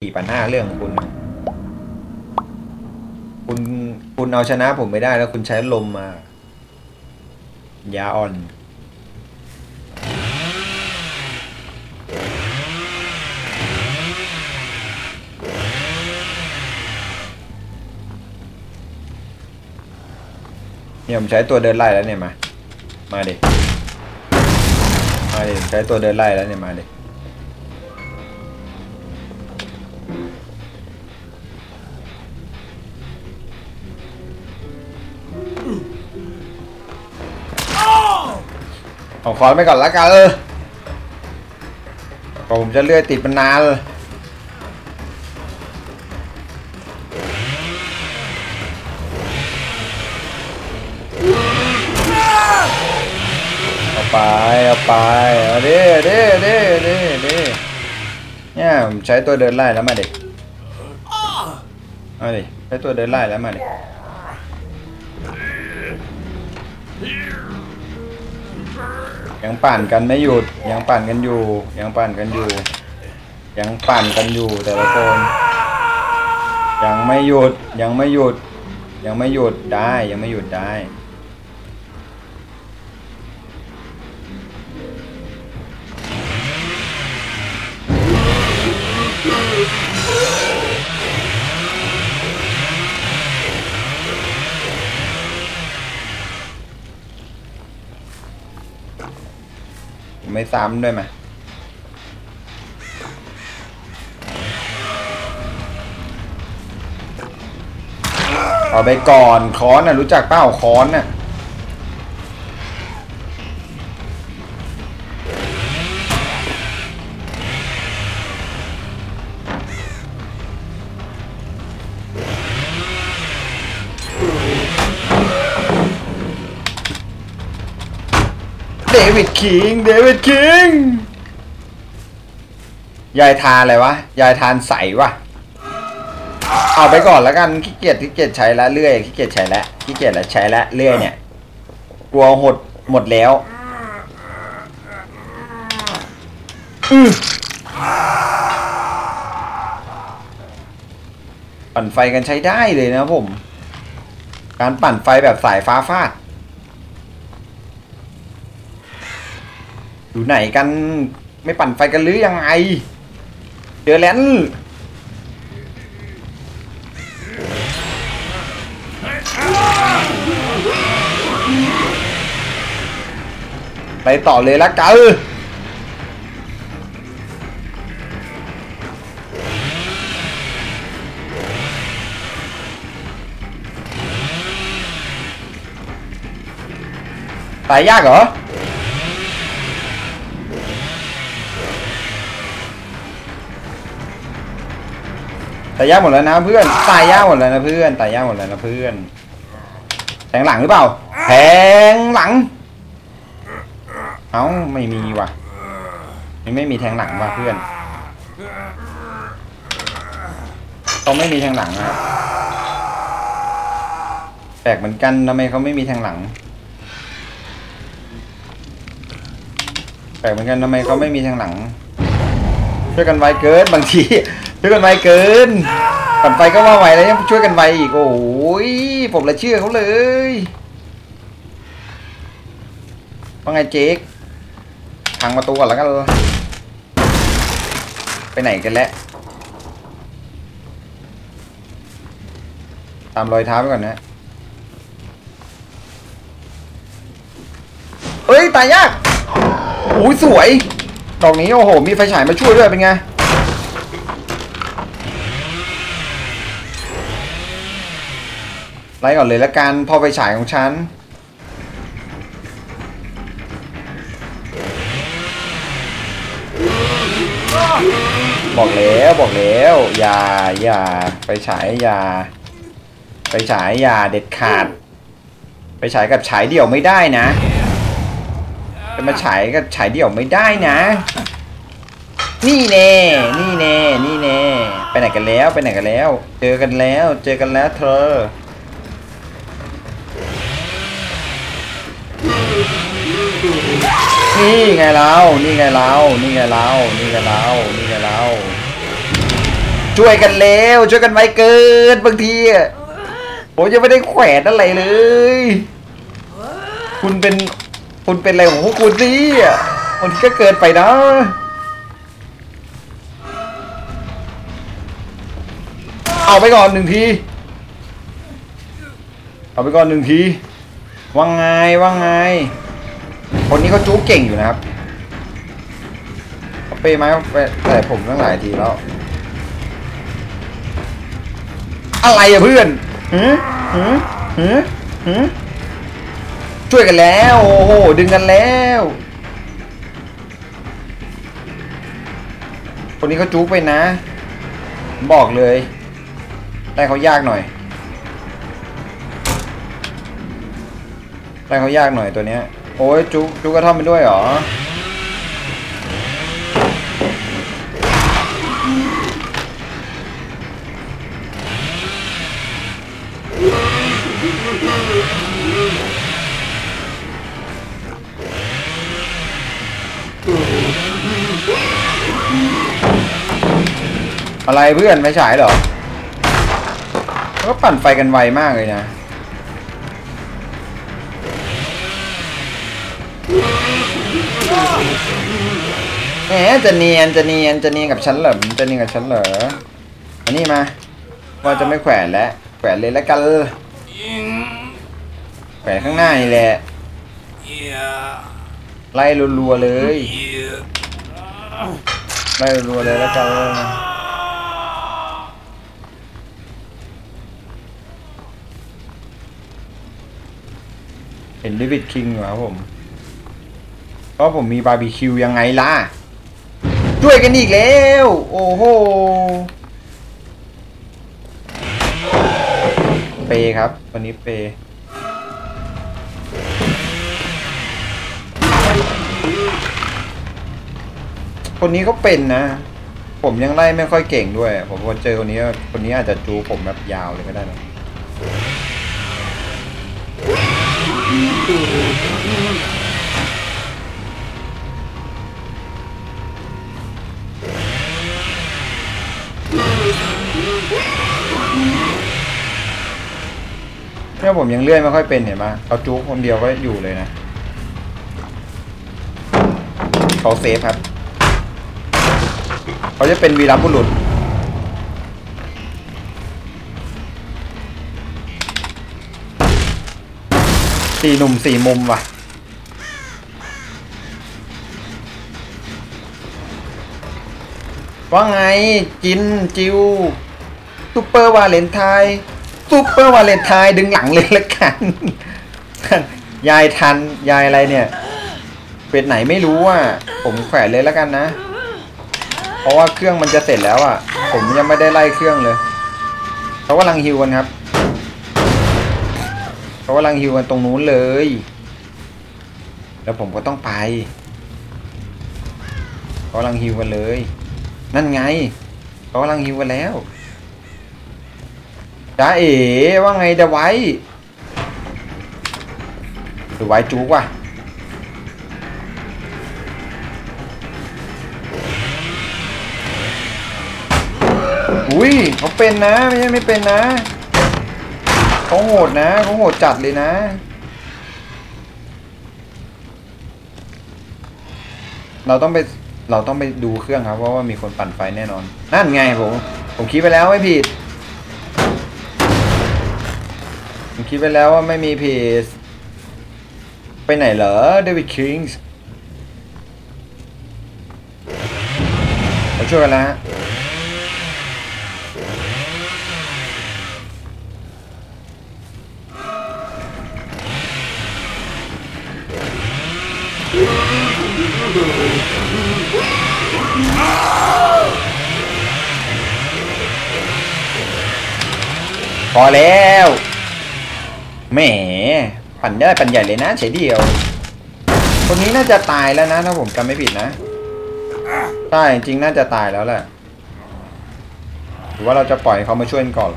4,500เรื่องของคุณคุณเอาชนะผมไม่ได้แล้วคุณใช้ลมมายาอ่อนเนี่ยผมใช้ตัวเดินไล่แล้วเนี่ยมาดิใช้ตัวเดินไล่แล้วเนี่ยมาดิเอาคอนไปก่อนละกันผมจะเลื่อยติดมันนานเอาไปเอาดิเนี่ยผมใช้ตัวเดินไล่แล้วมาดิเอาดิใช้ตัวเดินไล่แล้วมาดิยังปั่นกันไม่หยุดยังปั่นกันอยู่แต่ละคนยังไม่หยุดได้ไม่ซ้ำด้วยไหมเอาไปก่อนค้อนน่ะรู้จักเปล่าค้อนน่ะเดวิดคิงยายทานอะไรวะยายทานใสวะเอาไปก่อนแล้วกันขี้เกียจใช้ละเรื่อยขี้เกียจใช้ละใช้ละเรื่อยเนี่ยกลัวหมดแล้วปั่นไฟกันใช้ได้เลยนะผมการปั่นไฟแบบสายฟ้าฟาดอยู่ไหนกันไม่ปั่นไฟกันหรือยังไงเจอแล้วไปต่อเลยละกันตายยากเหรอตายยากหมดแล้วนะเพื่อนตายยากหมดแล้วนะเพื่อนแทงหลังหรือเปล่าแทงหลังเอ้าไม่มีว่ะไม่มีแทงหลังว่ะเพื่อนเขาไม่มีแทงหลังอะแปลกเหมือนกันทำไมเขาไม่มีแทงหลังช่วยกันไวเกินบางทีช่วยกันไวเกินปั่นไฟก็ว่าไวแล้วยังช่วยกันไวอีกโอ้ยผมละเชื่อเขาเลยว่าไงเจ๊กพังประตูก่อนแล้วกันไปไหนกันแล้วตามรอยเท้าไปก่อนนะเอ้ยตายยากโอ้ยสวยดอกนี้โอ้โหมีไฟฉายมาช่วยด้วยเป็นไงไล่ก่อนเลยละกันพอไฟฉายของฉันบอกแล้วอย่าไฟฉายอย่าเด็ดขาดไฟฉายกับฉายเดี่ยวไม่ได้นะจะมาฉายกับฉายเดี่ยวไม่ได้นะนี่แน่ไปไหนกันแล้วเจอกันแล้วเธอนี่ไงเราช่วยกันแล้วช่วยกันไว้เกินบางทีผมยังไม่ได้แขวนอะไรเลยคุณเป็นอะไรของพวกคุณสิมันก็เกินไปนะเอาไปก่อน1 ทีเอาไปก่อน1 ทีว่าไงคนนี้เขาจู๊เก่งอยู่นะครับเขาเปย์ไหมแต่ผมตั้งหลายทีแล้วอะไรอะเพื่อนช่วยกันแล้วโอ้โหดึงกันแล้วคนนี้เขาจู๊ไปนะบอกเลยได้เขายากหน่อยได้เขายากหน่อยตัวเนี้ยโอ้ยจู๊กระท่อมไปด้วยเหรออะไรเพื่อนไม่ฉายเหรอก็ปั่นไฟกันไวมากเลยนะแหมจะเนียนกับฉันเหรอจะเนียนกับฉันเหรออันนี้มาว่าจะไม่แขวนแล้วแขวนเลยแล้วกันแขวนข้างหน้านี่แหละไล่รัวๆเลยไล่รัวเลยแล้วกันเห็นดิวิดคิงเหรอผมเพราะผมมีบาร์บีคิวยังไงล่ะช่วยกันอีกแล้วโอ้โหเปครับวันนี้เปคนนี้ก็เป็นนะผมยังไล่ไม่ค่อยเก่งด้วยผมพอเจอคนนี้อาจจะจูผมแบบยาวเลยก็ได้นะเนี่ยผมยังเลื่อยไม่ค่อยเป็นเห็นไหมเอาจู๊คนเดียวก็อยู่เลยนะเขาเซฟครับเขาจะเป็นวีรบุรุษ4 หนุ่ม 4 มุมว่ะว่าไงจินจิวซูเปอร์วาเลนไทน์ดึงหลังเลยละกัน ยายทันยายอะไรเนี่ยเป็ดไหนไม่รู้อ่ะผมแขวนเลยละกันนะเพราะว่าเครื่องมันจะเสร็จแล้วอ่ะผมยังไม่ได้ไล่เครื่องเลยเขากำลังฮิวกันครับเขากำลังฮิวกันตรงนู้นเลยแล้วผมก็ต้องไปเขากำลังฮิวกันเลยนั่นไงเขากำลังฮิวกันแล้วจ้าเอ๋ว่าไงเดไว้หรือไว้จุกว่ะอุ้ยเขาเป็นนะไม่เป็นนะเขาโหดนะเขาโหดจัดเลยนะเราต้องไปดูเครื่องครับเพราะว่ามีคนปั่นไฟแน่นอนนั่นไงผมคิดไปแล้วไม่ผิดผมคิดไปแล้วว่าไม่มีเพจไปไหนเหรอเดวิดคิงส์มาช่วยกันแล้วพอแล้วแหมปั่นได้ปั่นใหญ่เลยนะเฉยเดียวคนนี้น่าจะตายแล้วนะถ้าผมจำไม่ผิดนะใช่จริงน่าจะตายแล้วแหละหรือว่าเราจะปล่อยเขามาช่วยกันก่อน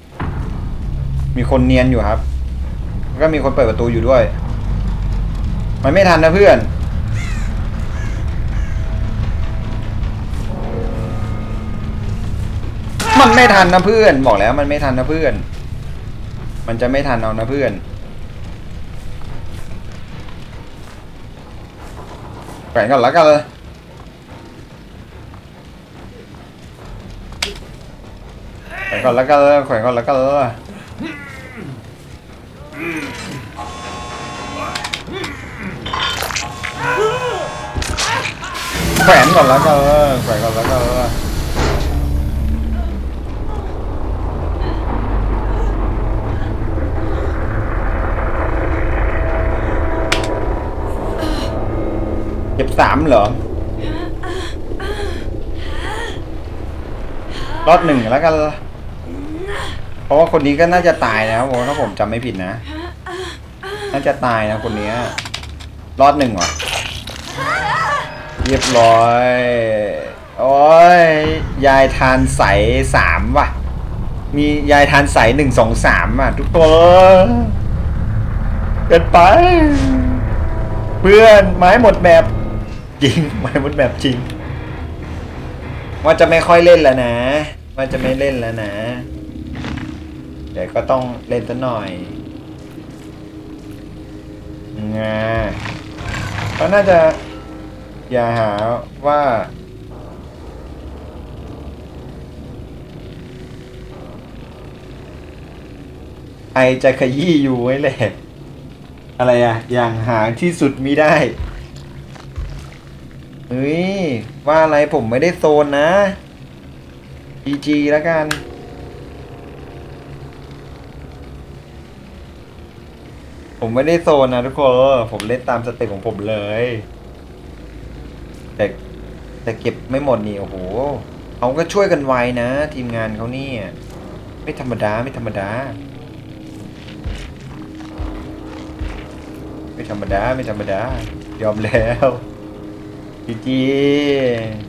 มีคนเนียนอยู่ครับแล้วก็มีคนเปิดประตูอยู่ด้วยมันไม่ทันนะเพื่อนมันไม่ทันนะเพื่อนบอกแล้วมันไม่ทันนะเพื่อนมันจะไม่ทันเอานะเพื่อนแขวนก่อนแล้วกันเลยแขวนก่อนแล้วกันเลยแขวนก่อนแล้วกันเลยแขวนก่อนแล้วกันเลยแขวนก่อนแล้วกันเลยเก็บ3เหรอรอด1แล้วกันเพราะว่าคนนี้ก็น่าจะตายนะครับถ้าผมจำไม่ผิดนะน่าจะตายนะคนนี้รอด1ว่ะเรียบร้อยโอ้ยยายทานใส3ว่ะมียายทานใส1 2 3อ่ะทุกคนเกินไปเพื่อนไม้หมดแบบจริงไม่หมดแบบจริงว่าจะไม่ค่อยเล่นแล้วนะว่าจะไม่เล่นแล้วนะเดี๋ยวก็ต้องเล่นซะหน่อยก็น่าจะอย่าหาว่าไอจะขยี้อยู่ไว้แหละอะไรอะอย่างหาที่สุดมิได้เฮ้ยว่าอะไรผมไม่ได้โซนนะ GG แล้วกันผมไม่ได้โซนนะทุกคนผมเล่นตามสเต็ปของผมเลยแต่เก็บไม่หมดนี่โอ้โหเขาก็ช่วยกันไวนะทีมงานเขานี่ไม่ธรรมดาไม่ธรรมดาไม่ธรรมดาไม่ธรรมดายอมแล้ว GG